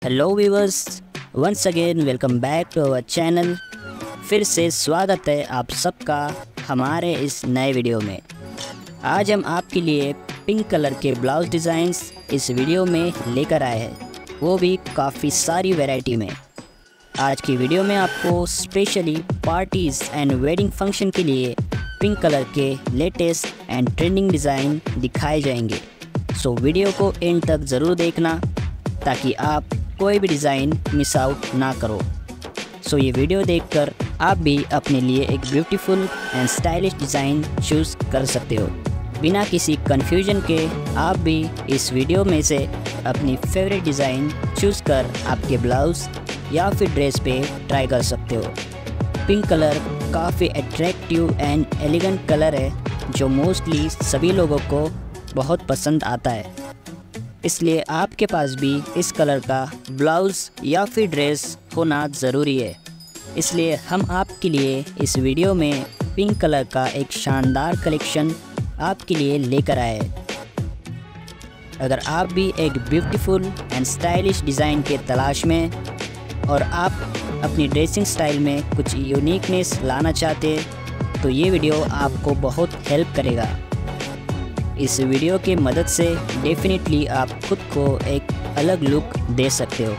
Hello viewers, once again welcome back to our channel. फिर से स्वागत है आप सबका हमारे इस नए वीडियो में। आज हम आपके लिए पिंक कलर के ब्लाउज डिज़ाइंस इस वीडियो में लेकर आए हैं, वो भी काफ़ी सारी वैरायटी में। आज की वीडियो में आपको specially parties and wedding function के लिए पिंक कलर के लेटेस्ट एंड ट्रेंडिंग डिज़ाइन दिखाए जाएंगे। सो वीडियो को एंड तक ज़रूर देखना ताकि आप कोई भी डिज़ाइन मिस आउट ना करो। सो ये वीडियो देखकर आप भी अपने लिए एक beautiful and stylish design choose कर सकते हो। बिना किसी कन्फ्यूजन के आप भी इस वीडियो में से अपनी फेवरेट डिज़ाइन चूज़ कर आपके ब्लाउज़ या फिर ड्रेस पे ट्राई कर सकते हो। पिंक कलर काफ़ी अट्रैक्टिव एंड एलिगेंट कलर है जो मोस्टली सभी लोगों को बहुत पसंद आता है, इसलिए आपके पास भी इस कलर का ब्लाउज़ या फिर ड्रेस होना ज़रूरी है। इसलिए हम आपके लिए इस वीडियो में पिंक कलर का एक शानदार कलेक्शन आपके लिए लेकर आए हैं। अगर आप भी एक ब्यूटीफुल एंड स्टाइलिश डिज़ाइन के तलाश में और आप अपनी ड्रेसिंग स्टाइल में कुछ यूनिकनेस लाना चाहते हैं तो ये वीडियो आपको बहुत हेल्प करेगा। इस वीडियो की मदद से डेफिनेटली आप खुद को एक अलग लुक दे सकते हो।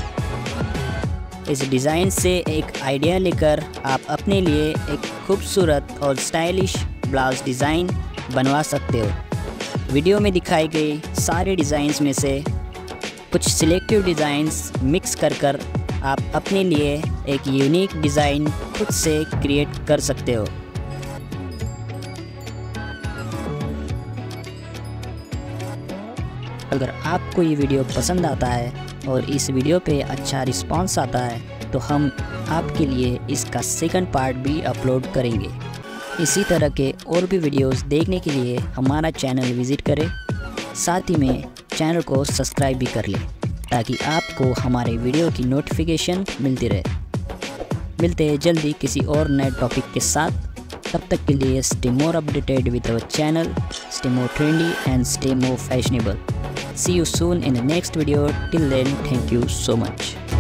इस डिज़ाइन से एक आइडिया लेकर आप अपने लिए एक खूबसूरत और स्टाइलिश ब्लाउज डिज़ाइन बनवा सकते हो। वीडियो में दिखाए गए सारे डिज़ाइंस में से कुछ सिलेक्टिव डिज़ाइंस मिक्स कर आप अपने लिए एक यूनिक डिज़ाइन खुद से क्रिएट कर सकते हो। अगर आपको ये वीडियो पसंद आता है और इस वीडियो पे अच्छा रिस्पांस आता है तो हम आपके लिए इसका सेकंड पार्ट भी अपलोड करेंगे। इसी तरह के और भी वीडियोस देखने के लिए हमारा चैनल विज़िट करें, साथ ही में चैनल को सब्सक्राइब भी कर लें ताकि आपको हमारे वीडियो की नोटिफिकेशन मिलती रहे। मिलते हैं जल्दी किसी और नए टॉपिक के साथ। तब तक के लिए stay more updated with our channel, stay more trendy and stay more fashionable. See you soon in the next video. Till then, thank you so much.